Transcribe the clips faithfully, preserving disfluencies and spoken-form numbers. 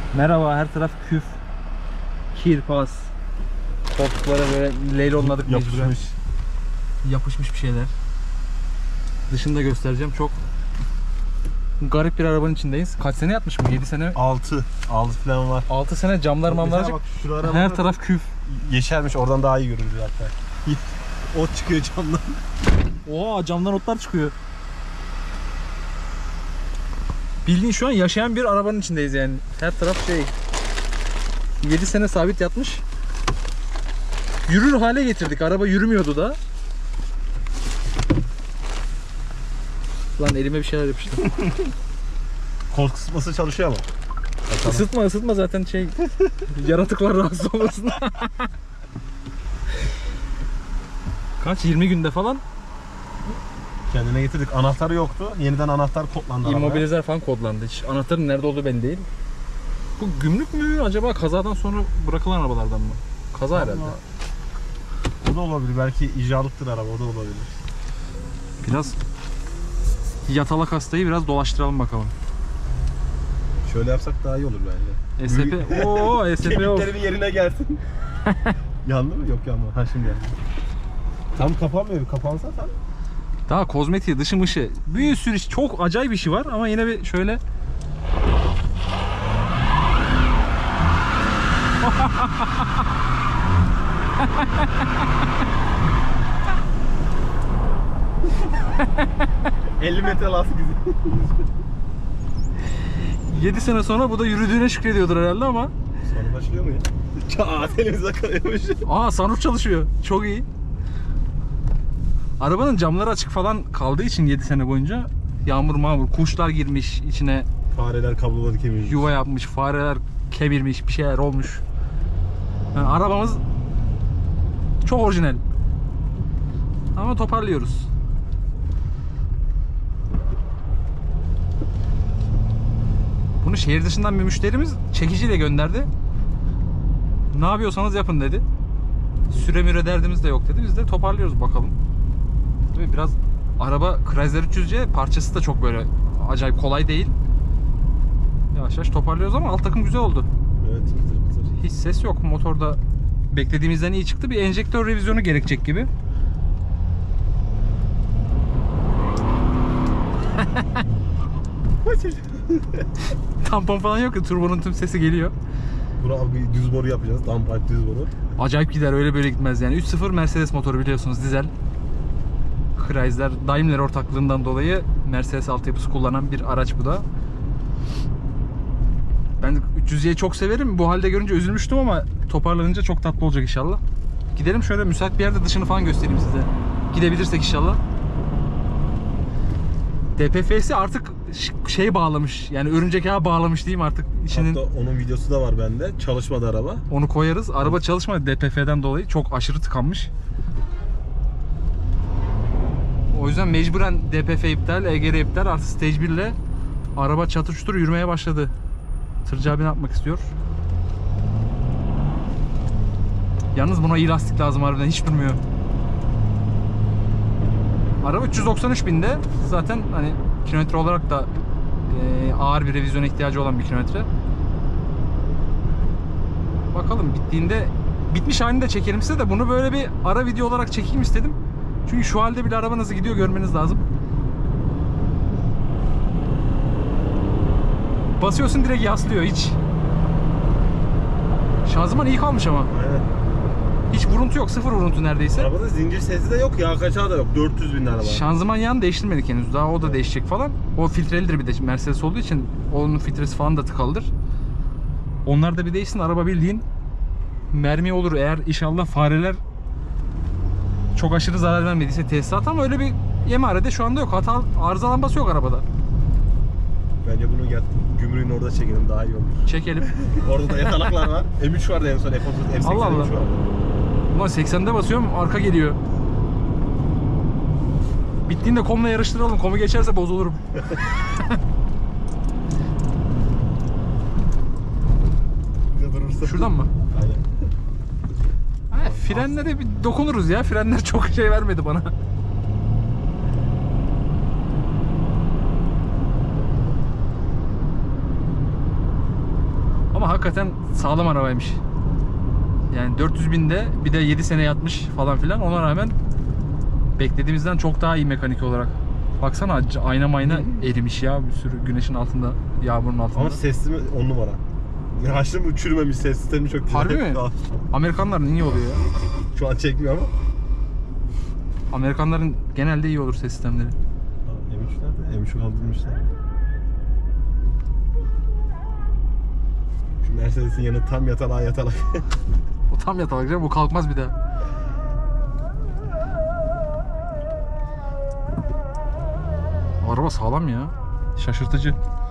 Merhaba, her taraf küf, kirpas, koltuklara böyle leylonladık mecburen. Yapışmış. Yapışmış bir şeyler. Dışını da göstereceğim. Çok garip bir arabanın içindeyiz. Kaç sene yatmış mı? yedi sene. altı. altı falan var. altı sene camlar mamlar açık. Her taraf küf. Yeşermiş, oradan daha iyi görünüyor hatta. Ot çıkıyor camdan. Oha, camdan otlar çıkıyor. Bildiğin şu an yaşayan bir arabanın içindeyiz yani. Her taraf şey. yedi sene sabit yatmış. Yürür hale getirdik. Araba yürümüyordu da. Lan elime bir şeyler yapıştı. Kol kısması çalışıyor ama. Bakalım. Isıtma ısıtma zaten şey. Yaratıklar rahatsız olmasın. Kaç? yirmi günde falan Kendine getirdik. Anahtarı yoktu. Yeniden anahtar kodlandı. immobilizer falan kodlandı. Hiç anahtarın nerede olduğu belli değil. Bu gümrük mü acaba, kazadan sonra bırakılan arabalardan mı? Kaza Ama herhalde. o da olabilir. Belki icralıktır araba. O da olabilir. Biraz yatalak hastayı biraz dolaştıralım bakalım. Şöyle yapsak daha iyi olur bence. E S P. Ooo E S P yok. Kemikleri bir yerine gelsin. Yandı mı? Yok yanma. Ha şimdi yandı. Tam kapanmıyor. Kapansa tam. Daha kozmetiği, dışı mışı. Bir sürü çok acayip bir şey var ama yine bir şöyle. elli metre lastik izi. yedi sene sonra bu da yürüdüğüne şükrediyordur herhalde ama. Sonra başlıyor mu ya? Çaat elimize kalıyormuş. Aa, sunroof çalışıyor. Çok iyi. Arabanın camları açık falan kaldığı için yedi sene boyunca yağmur mağmur, kuşlar girmiş içine, Fareler kabloları kemirmiş. yuva yapmış, fareler kemirmiş, bir şeyler olmuş. Yani arabamız çok orijinal. Ama toparlıyoruz. Bunu şehir dışından bir müşterimiz çekiciyle gönderdi. Ne yapıyorsanız yapın dedi. Süre müre derdimiz de yok dedi. Biz de toparlıyoruz bakalım. Tabii biraz araba Chrysler üç yüz C parçası da çok böyle acayip kolay değil. Yavaş yavaş toparlıyoruz ama alt takım güzel oldu. Evet, pıtır pıtır. Hiç ses yok. Motorda beklediğimizden iyi çıktı. Bir enjektör revizyonu gerekecek gibi. Tampon falan yok ya, turbonun tüm sesi geliyor. Buna bir düz boru yapacağız. Downpipe düz boru. Acayip gider, öyle böyle gitmez yani. üç sıfır Mercedes motoru biliyorsunuz, dizel. Chrysler Daimler ortaklığından dolayı Mercedes altyapısı kullanan bir araç bu da. Ben üç yüz C'yi çok severim. Bu halde görünce üzülmüştüm ama toparlanınca çok tatlı olacak inşallah. Gidelim şöyle müsait bir yerde, dışını falan göstereyim size. Gidebilirsek inşallah. D P F'si artık şey bağlamış. Yani örümcek ağı bağlamış diyeyim artık. İçinin... Hatta onun videosu da var bende. Çalışmadı araba. Onu koyarız. Araba çalışmadı D P F'den dolayı. Çok aşırı tıkanmış. O yüzden mecburen D P F iptal, E G R iptal, artı Stage bir ile araba çatır çutur yürümeye başladı. Tırcı abi ne yapmak istiyor? Yalnız buna iyi lastik lazım harbiden, hiç durmuyor. Araba üç yüz doksan üç binde, zaten hani kilometre olarak da e, ağır bir revizyona ihtiyacı olan bir kilometre. Bakalım bittiğinde, bitmiş halini de çekelim size de, bunu böyle bir ara video olarak çekeyim istedim. Çünkü şu halde bile araba nasıl gidiyor görmeniz lazım. Basıyorsun direkt yaslıyor hiç. Şanzıman iyi kalmış ama. Aynen. Hiç vuruntu yok, sıfır vuruntu neredeyse. Arabada zincir sesi de yok, yağ kaçağı da yok. dört yüz bin araba. Şanzıman yağını değiştirmedik henüz. Daha o da değişecek falan. O filtrelidir bir de, Mercedes olduğu için onun filtresi falan da tıkalıdır. Onlar da bir değişsin. Araba bildiğin mermi olur eğer inşallah fareler çok aşırı zarar vermediyse tesisat, ama öyle bir yemarede şu anda yok. Hata, arıza lambası yok arabada. Bence bunu gel gümrüğün orada çekelim, daha iyi olur. Çekelim. Orada da yatalaklar var. M üç vardı en son, F otuz, F seksen Allah Allah. M üç vardı. Ulan seksende basıyorum, arka geliyor. Bittiğinde komla yarıştıralım. Komu geçerse bozulurum. Bir de durursa. Şuradan mı? Aynen. Ha, frenlere bir dokunuruz ya. Frenler çok şey vermedi bana. Ama hakikaten sağlam arabaymış. Yani dört yüz binde bir de yedi sene yatmış falan filan. Ona rağmen beklediğimizden çok daha iyi mekanik olarak. Baksana ayna mayna erimiş ya, bir sürü güneşin altında, yağmurun altında. Ama sesli mi on numara. Yaşlı mı çürümemiş, ses sistemi çok güzel. Harbi mi? Amerikanların iyi oluyor ya. Şu an çekmiyor ama. Amerikanların genelde iyi olur ses sistemleri. M üç nerede? M üç'ü kaldırmışlar. Şu Mercedes'in yanı tam yatalak yatalak. O tam yatalak canım, bu kalkmaz bir daha. Araba sağlam ya. Şaşırtıcı.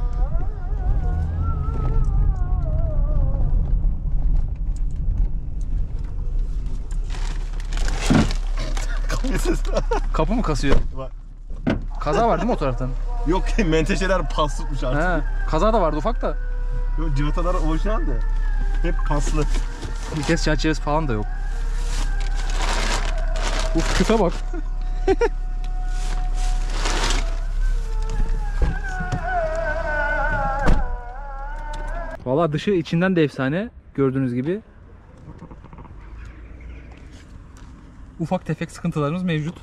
Kapı mı kasıyor? Var. Kaza var değil mi o taraftan? Yok, menteşeler pas tutmuş artık. He, kaza da vardı ufak da. Yok, civatalar orijinal de. Hep paslı. Vites çerçevesi falan da yok. Uf, küpe bak. Valla dışı içinden de efsane. Gördüğünüz gibi. Ufak tefek sıkıntılarımız mevcut.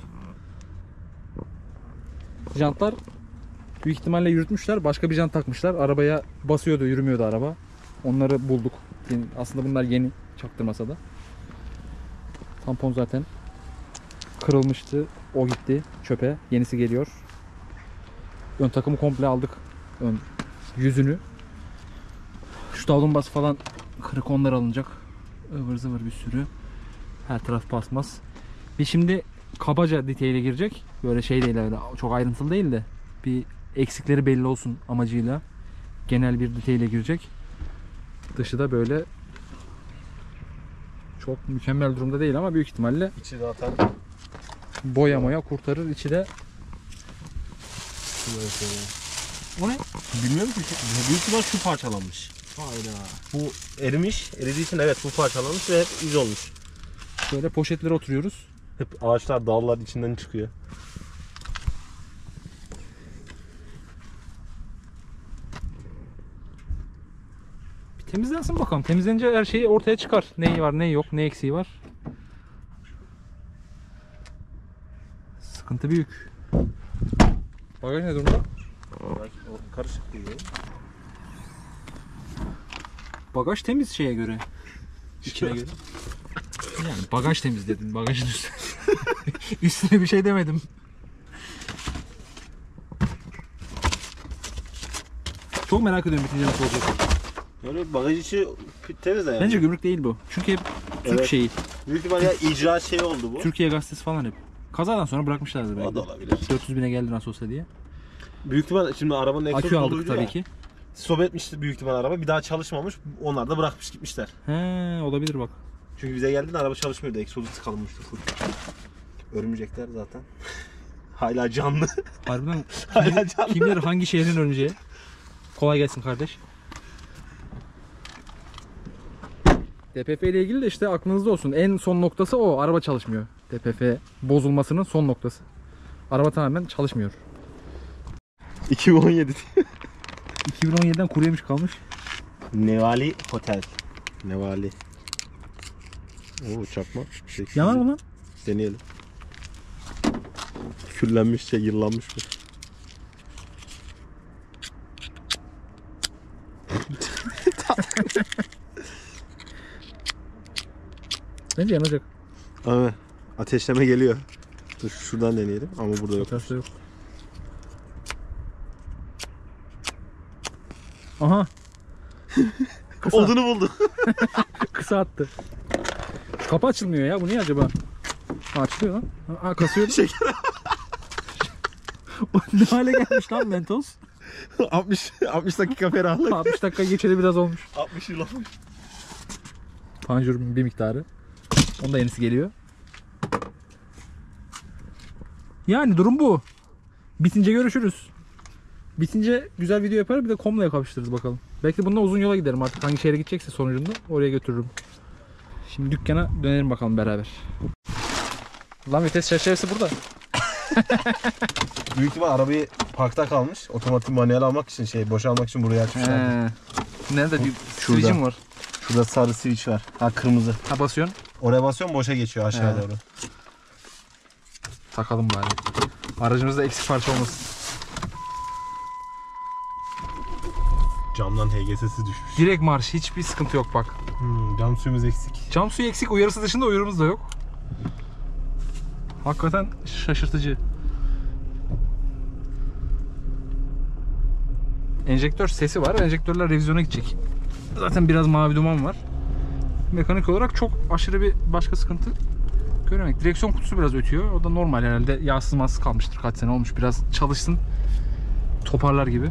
Jantlar büyük ihtimalle yürütmüşler. Başka bir jant takmışlar. Arabaya basıyordu, yürümüyordu araba. Onları bulduk. Yani aslında bunlar yeni, çaktırmasa da. Tampon zaten kırılmıştı. O gitti çöpe. Yenisi geliyor. Ön takımı komple aldık. Ön yüzünü. Şu davlumbaz falan kırık, onlar alınacak. Ivır zıvır bir sürü. Her taraf pasmas. Bir şimdi kabaca detail'e girecek. Böyle şey değil, öyle çok ayrıntılı değil de bir eksikleri belli olsun amacıyla genel bir detail'e girecek. Dışı da böyle çok mükemmel durumda değil ama büyük ihtimalle İçi zaten boyamaya kurtarır. İçi de o ne? bilmiyorum ki. Büyük ihtimal şu parçalanmış. Hayda. Bu erimiş. Eridiği için evet bu parçalanmış ve hep iz olmuş. Böyle poşetlere oturuyoruz. Hep ağaçlar, dallar içinden çıkıyor. Bir temizlensin bakalım. Temizlenince her şey ortaya çıkar. Neyi var, neyi yok, ne eksiği var. Sıkıntı büyük. Bagaj ne durumda? Karışık değil. Bagaj temiz şeye göre. İçine göre. Yani bagaj temiz dedim. Bagajın üstüne. Üstüne bir şey demedim. Çok merak ediyorum bitince nasıl olacak. Böyle bagaj içi temiz de yani. Bence gümrük değil bu. Çünkü hep Türk Evet. şeyi. Büyük ihtimalle ya icra şey oldu bu. Türkiye gazetesi falan hep. Kazadan sonra bırakmışlardı belki. O da olabilir. dört yüz bine geldi nasıl olsa diye. Büyük ihtimal şimdi arabanın egzozu Akü aldık doluydu tabii ya. ki. Stop etmişti büyük ihtimal araba. Bir daha çalışmamış. Onlar da bırakmış gitmişler. He, olabilir bak. Çünkü bize geldiğinde araba çalışmıyordu. Egzozu tıkanmıştı full. Örümcekler zaten. Hala canlı. Harbiden Hala canlı. kim bilir hangi şehrin örümceği. Kolay gelsin kardeş. D P F ile ilgili de işte aklınızda olsun. En son noktası o. Araba çalışmıyor. D P F bozulmasının son noktası. Araba tamamen çalışmıyor. iki bin on yedi. iki bin on yediden kuru yemiş kalmış. Nevali Hotel. Nevali. Oo çakma. Sekiz. Yanar mı lan? Deneyelim. Küllenmiş şey, yıllanmış bu. Bence yanacak. Ama ateşleme geliyor. Dur şuradan deneyelim ama burada yok. Tersi yok. Aha. Kısa. Odunu buldu. Kısa attı. Şu kapı açılmıyor ya. Bu niye acaba? Ha, açılıyor lan. Ha, kasıyor. Şeker. Ne hale gelmiş lan Mentos? altmış altmış dakika ferahlık. altmış dakika geçeli biraz olmuş. altmış yıl olmuş. Panjurun bir miktarı. Onda yenisi geliyor. Yani durum bu. Bitince görüşürüz. Bitince güzel video yaparım, bir de komla kapıştırırız bakalım. Belki bununla uzun yola giderim artık. Hangi şehre gidecekse sonucunda oraya götürürüm. Şimdi dükkana dönelim bakalım beraber. Lan vites çerçevesi burada. Büyük ihtimal arabayı parkta kalmış. Otomatik manuel almak için şey boşalmak için buraya açmışlar. He. Nerede bir Şurada. switch'im var? Şurada sarı switch var. Ha kırmızı. Ha basıyorsun. Oraya basıyorsun boşa geçiyor aşağı He. doğru. Takalım bari. Aracımızda eksik parça olmasın. Camdan H G S'si düşmüş. Direkt marş, hiçbir sıkıntı yok bak. Hmm, cam suyumuz eksik. Cam suyu eksik, uyarısı dışında uyarımız da yok. Hakikaten şaşırtıcı. Enjektör sesi var. Enjektörler revizyona gidecek. Zaten biraz mavi duman var. Mekanik olarak çok aşırı bir başka sıkıntı göremedik. Direksiyon kutusu biraz ötüyor. O da normal herhalde. Yağsız massız kalmıştır. Kaç sene olmuş. Biraz çalışsın. Toparlar gibi.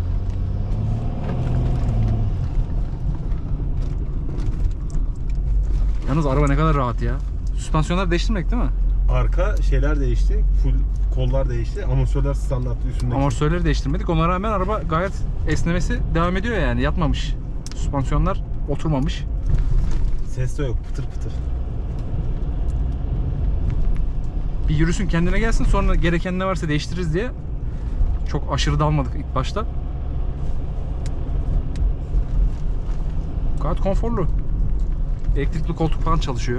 Yalnız araba ne kadar rahat ya. Süspansiyonlar değiştirmek değil mi? Arka şeyler değişti. Full kollar değişti. Amortisörler standartlı üstündeki. Amortisörleri değiştirmedik. Ona rağmen araba gayet esnemesi devam ediyor yani. Yatmamış. Süspansiyonlar oturmamış. Ses de yok. Pıtır pıtır. Bir yürüsün, kendine gelsin, sonra gereken ne varsa değiştiririz diye çok aşırı dalmadık ilk başta. Gayet konforlu. Elektrikli koltuk falan çalışıyor.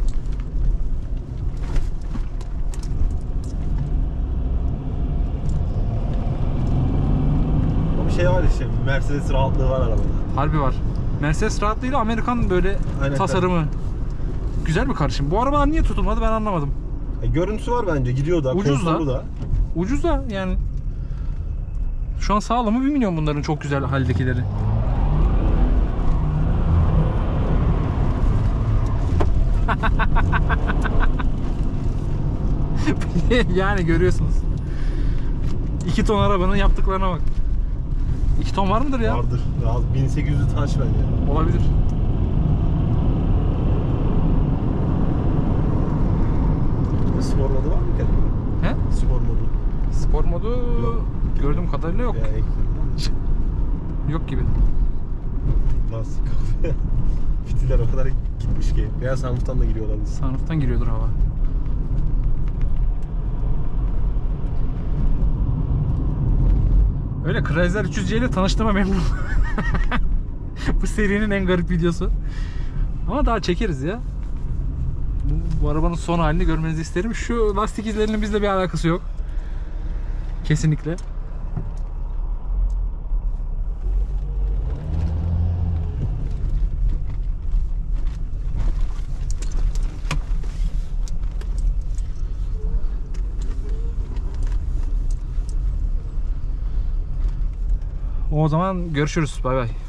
Bir şey var işte. Mercedes rahatlığı var arabada. Harbi var. Mercedes rahatlığıyla Amerikan böyle Aynen, tasarımı. Güzel bir karışım. Bu araba niye tutulmadı ben anlamadım. E, görüntüsü var bence. Gidiyor da. Ucuz da. konforlu da. Ucuz da yani. Şu an sağlamı bir milyon bunların çok güzel haldekileri. Yani görüyorsunuz. iki ton arabanın yaptıklarına bak. iki ton var mıdır ya? Vardır. Rahat bin sekiz yüzü taş bence. Olabilir. Spor modu var mı kendine? He? Spor modu. Spor modu Yok. gördüğüm kadarıyla yok. Veya ekledim. Yok gibi. Lastik kahve. Fitiller o kadar gitmiş ki. Veya sunroof'tan da giriyor olabilir. Sunroof'tan giriyordur hava. Öyle Chrysler üç yüz C ile tanıştığıma memnunum. Bu serinin en garip videosu. Ama daha çekeriz ya. Bu, bu arabanın son halini görmenizi isterim. Şu lastik izlerinin bizle bir alakası yok. Kesinlikle. O zaman görüşürüz. Bay bay.